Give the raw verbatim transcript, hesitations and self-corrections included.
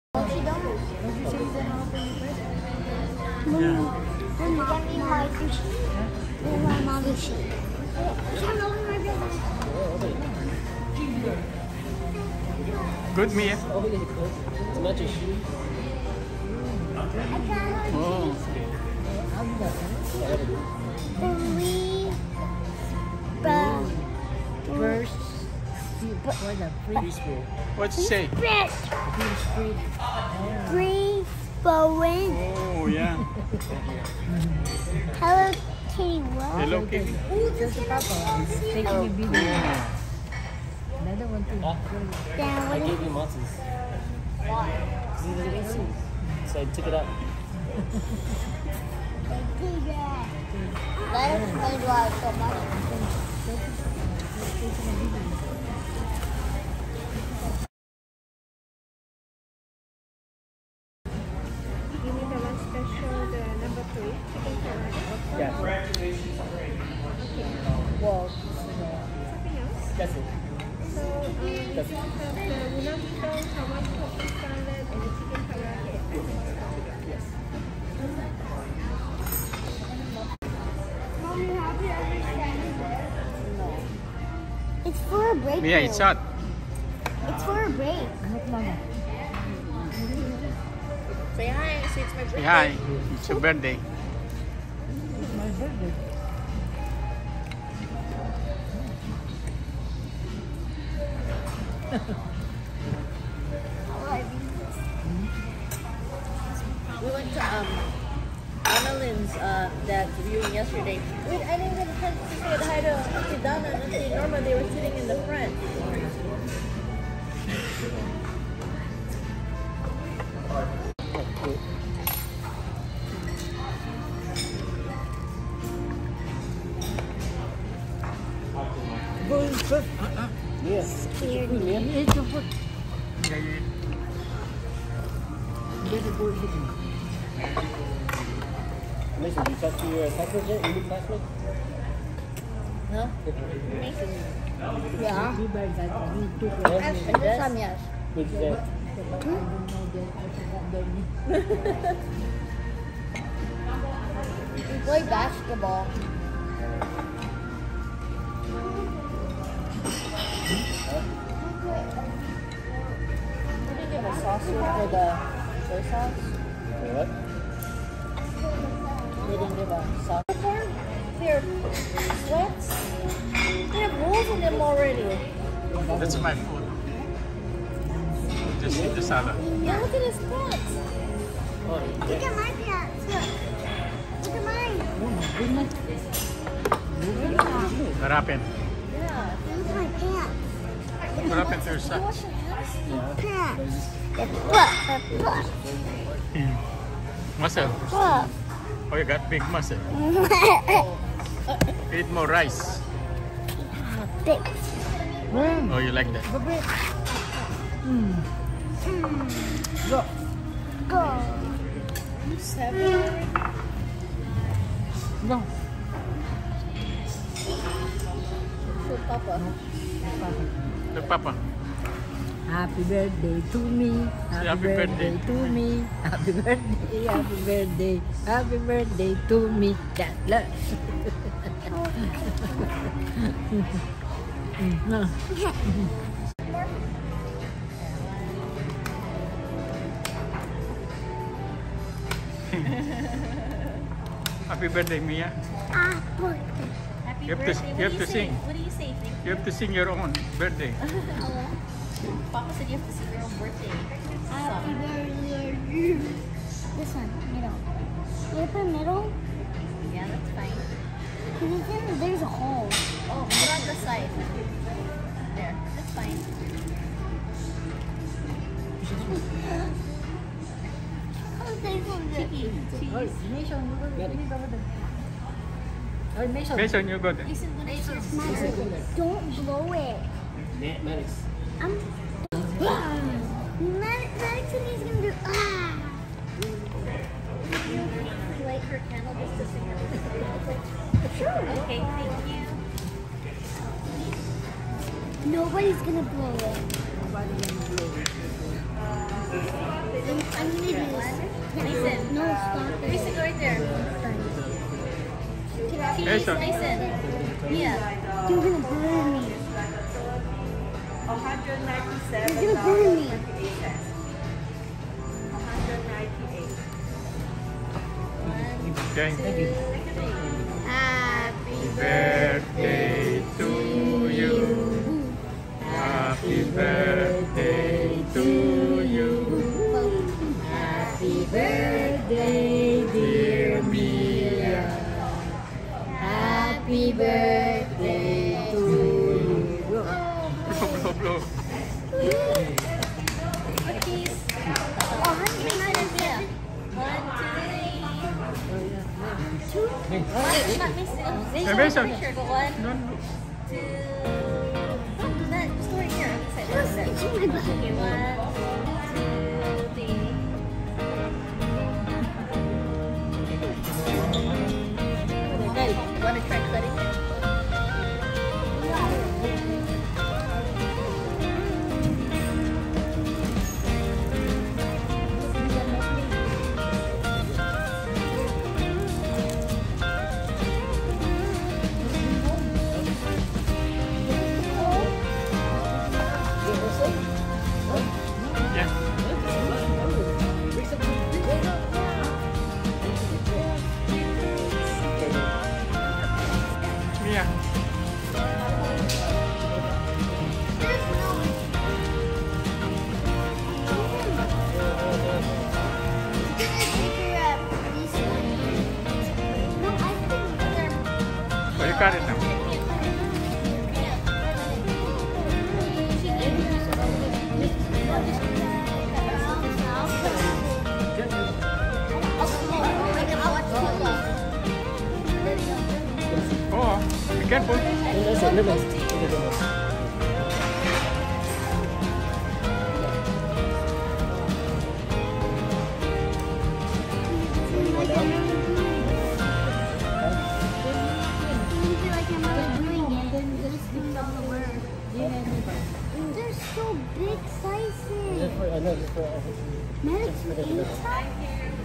Oh, she don't. Don't you say the jalapeno first? Yeah. Then mom eat my sushi. Then my mom sushi. Good, Mia. Oh. Three. But. First. What the free spoon? What's it say? Split. Free. Free bowling. Oh, yeah. Hello Kitty. What? Hello, Kitty. Just the papa. He's taking a video. Oh. Another one too. Then I what gave is you Monty's. Why? So I took it out. Let us explain why so much. You need the one special, the number three, chicken salad. Yeah. Well, Something else? That's it. So um, you That's can have the unagi don, Hawaiian poppy salad, and the chicken karaage. Yes. Mommy, have you ever said no? It's for a break. Mia, it's hot. It's for a break. look, mama. Say hi, say it's my birthday. Say hi. It's your birthday. It's my birthday. We went to um Annalyn's uh that viewing yesterday. Wait, I didn't get a chance to say hi to Auntie Donna and Auntie Norma. They were sitting in the front. Go in first. Yes. Scared Good, me. man. Eat the food. Yeah, yeah. Better go eat it. Mason, did you talk to your classmate yet? Your new classmate? Huh? Yeah. Be by that. You took it. Yes. And this time, yes. What did you say? But I don't know that. I forgot their name. We play basketball. We didn't give a saucer for the soy sauce. What? They didn't give a sauce. They're sweats. They have holes in them already. That's my food. Just eat the salad. Yeah, look at his pants. Oh, Look yeah. at my pants. Look. Look at mine. Oh my goodness. What happened? Yeah. Look at my pants. What happened to your socks? Pants. They're fluff. They're fluff. Muscle. Fluff. Oh, you got big muscle. Eat more rice. Big. Mm. Oh, you like that? Go break. Mm. Go. Go. Seven. Go. For Papa. Look, Papa. Happy birthday to me. Happy, happy birthday. birthday. to me. Happy birthday. Happy birthday. Happy birthday to me. That love. No. Happy birthday, Mia. Apple. Happy You have to- birthday. you What have do to you say? sing. What do you say? Thank You have to sing your own birthday. Papa said you have to sing your own birthday Happy song. birthday. This one, middle. You put middle? Yeah, that's fine. Because it's in, there's a hole. Oh, put on the side. There, that's fine. Oh, there's one there. Cheeky. Oh, Mason, you go. You go there. Oh, Mason. Mason, you go there. Mason, what is your Mother, don't blow it. Ma- Maddox. I'm. Madison is gonna do. Ah. light her candle just to sing her birthday? Sure. Okay, thank you. Nobody's gonna blow it. Nobody can blow it. Mason. No, stop it. Mason, go right there. Mason. Mason. Yeah. You're gonna burn me. one hundred ninety-seven You're gonna burn me. one hundred ninety-eight. Okay. Happy Birthday to you. Happy birthday to you. Happy birthday, dear Mia. Happy birthday to you. Blow, blow, blow. cookies. one hundred ninety-seven. One, two, three. Two. Not Mason. Hey, Mason. Sure, go one, Don't do. two. Don't do that. Just go right here. On this side. Just Right itching there. my butt. Okay, one, two, three. Daddy, you want to try cutting it? Yeah. Mia. Oh, you got it now. Oh, be careful. That's it, lemon. Lemon. They're so big sizes. Just for, I know, just for, Medicine inside?